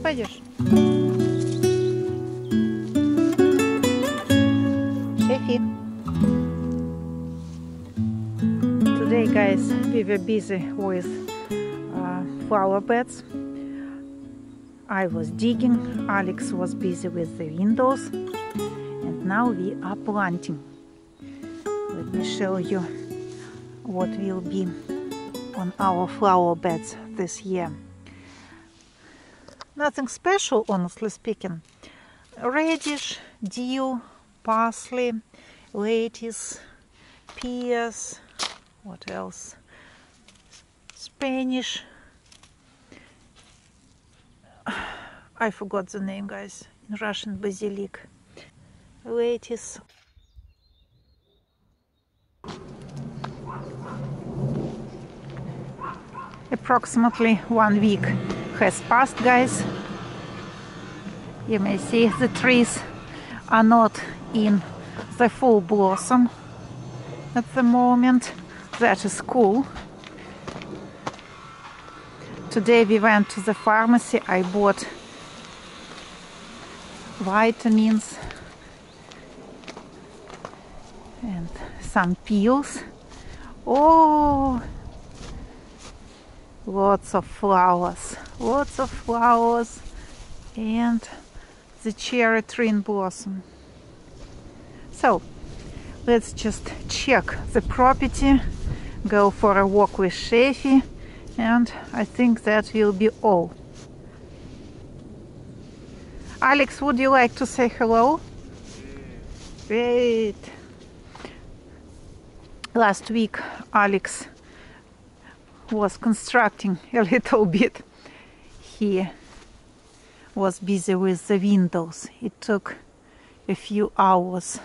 пойдешь? Шефи. Today, guys, we were busy with flower beds. I was digging, Alex was busy with the windows, and now we are planting. Let me show you what will be on our flower beds this year. Nothing special, honestly speaking. Radish, dill, parsley, lettuce, peas, what else? Spanish. I forgot the name, guys. In Russian, basilic. Lettuce. Approximately 1 week has passed, guys. You may see the trees are not in the full blossom at the moment. That is cool. Today we went to the pharmacy. I bought vitamins and some pills. Oh, lots of flowers, and the cherry tree in blossom. So let's just check the property, go for a walk with Sheffi, and I think that will be all. Alex, would you like to say hello? Great. Last week Alex was constructing a little bit. He was busy with the windows. It took a few hours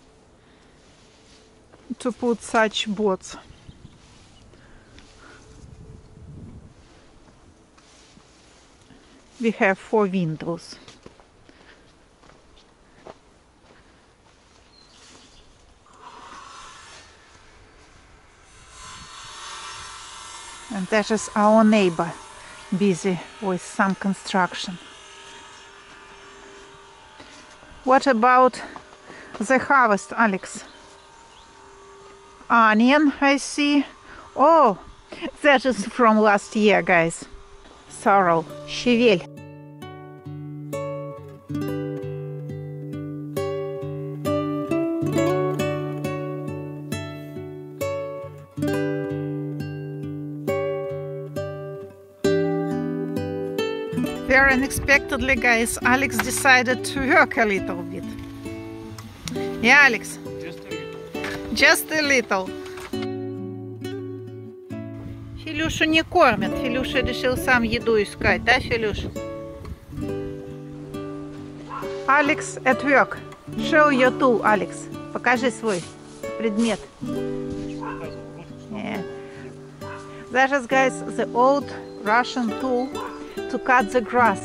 to put such boards. We have 4 windows. And that is our neighbor, busy with some construction. What about the harvest, Alex? Onion, I see. Oh, that is from last year, guys. Sorrel, щавель. Very unexpectedly, guys, Alex decided to work a little bit. Yeah, Alex? Just a little. Just a little. Филюшу не кормят. Филюша решил сам еду искать, да, Филюш? Alex at work. Show your tool, Alex. Покажи свой предмет. Yeah. That is, guys, the old Russian tool to cut the grass.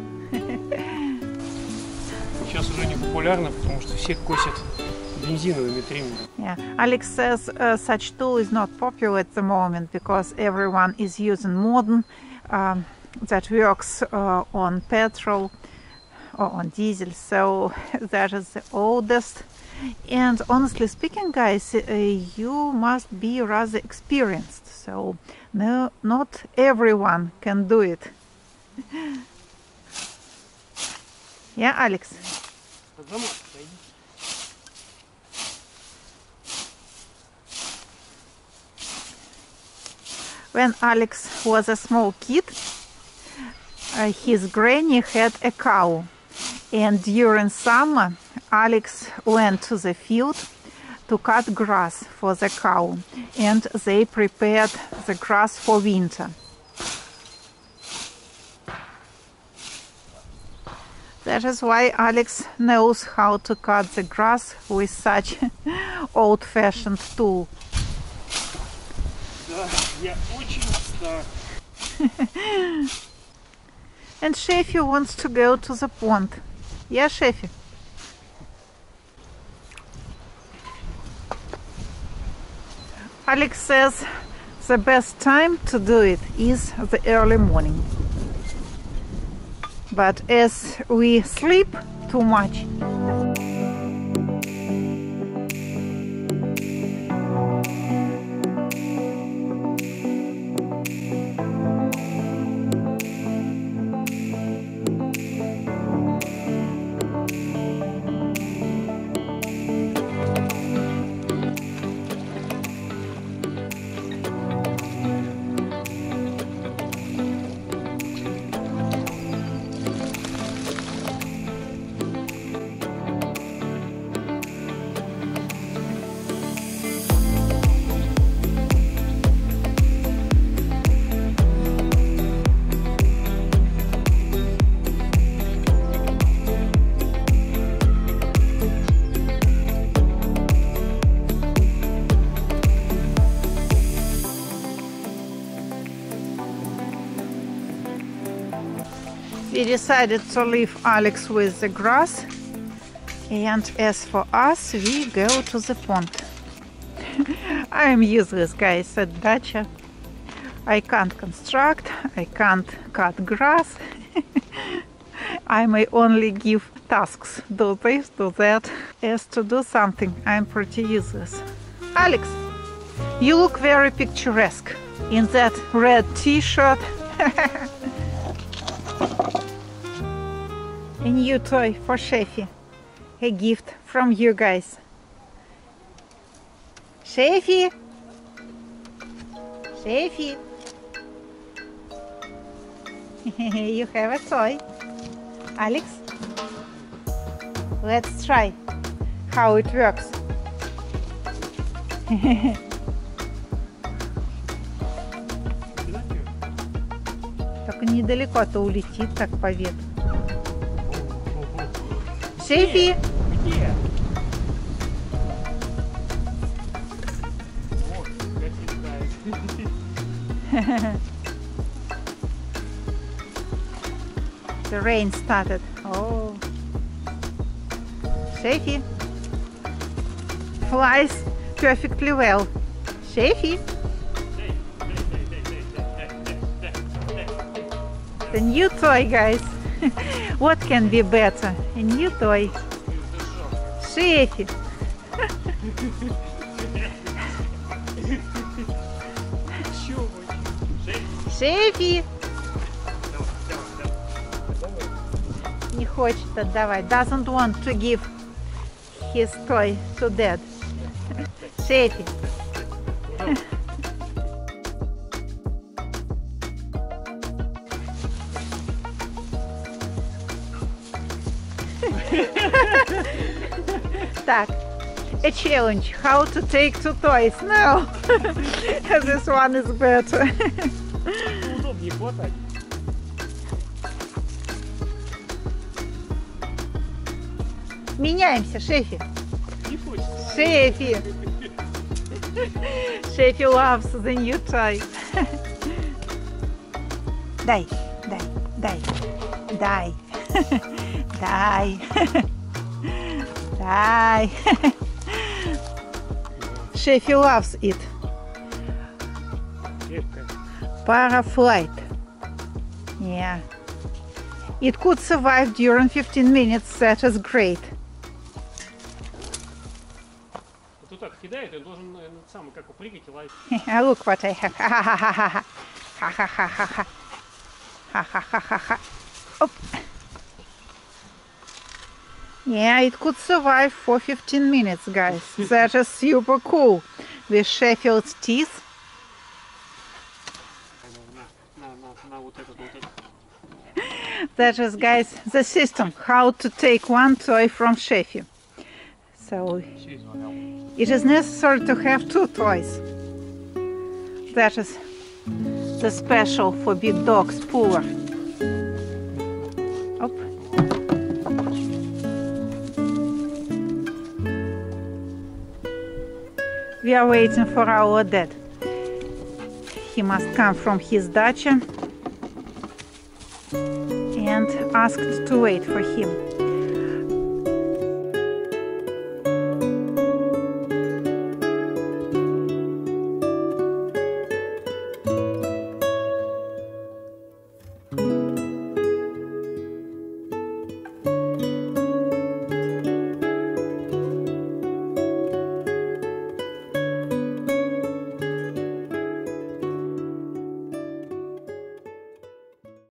Сейчас уже не популярно, потому что все косят бензиновыми триммерами. Yeah, Alex says such tool is not popular at the moment because everyone is using modern that works on petrol or on diesel. So that is the oldest. And honestly speaking, guys, you must be rather experienced. So no, not everyone can do it. Yeah, Alex? When Alex was a small kid, his granny had a cow. And during summer, Alex went to the field to cut grass for the cow. And they prepared the grass for winter. That is why Alex knows how to cut the grass with such old-fashioned tool. Да, я очень стар. And Sheffi wants to go to the pond. Yeah, Sheffi? Alex says the best time to do it is the early morning. but as we sleep too much, we decided to leave Alex with the grass, and as for us, we go to the pond. I am useless, guys, at dacha. I can't construct, I can't cut grass. I may only give tasks, do this, do that. As to do something, I'm pretty useless. Alex, you look very picturesque in that red t-shirt. A new toy for Sheffy. A gift from you guys. Sheffy! Sheffy! You have a toy. Alex, let's try how it works. Только недалеко, а то улетит так по ветру. Шефи! Где? The rain started. Oh, Sheffy flies perfectly well. Sheffy, the new toy, guys. What can be better? A new toy. Sheffy. Sheffy. Не хочет отдавать. Doesn't want to give his toy to Dad. Sheffy. Так, a challenge, how to take two toys. No, this one is better. Удобнее хватать. Меняемся, Шефи. Не хочется. Шефи. Шефи loves the new toy. Дай, дай, дай, дай, дай. Дай. Sheffy loves it. Paraflight. Yeah. It could survive during 15 minutes. That is great. Вот так кидает, и должен сам как прыгать и лазить. Look what I have. Ha ha ha ha ha. Ha ha ha ha ha. Oh. Yeah, it could survive for 15 minutes, guys. That is super cool. With Sheffield's teeth. That is, guys, the system. How to take one toy from Sheffy. So, it is necessary to have two toys. That is the special for big dogs puller. Op. We are waiting for our dad. He must come from his dacha and asked to wait for him.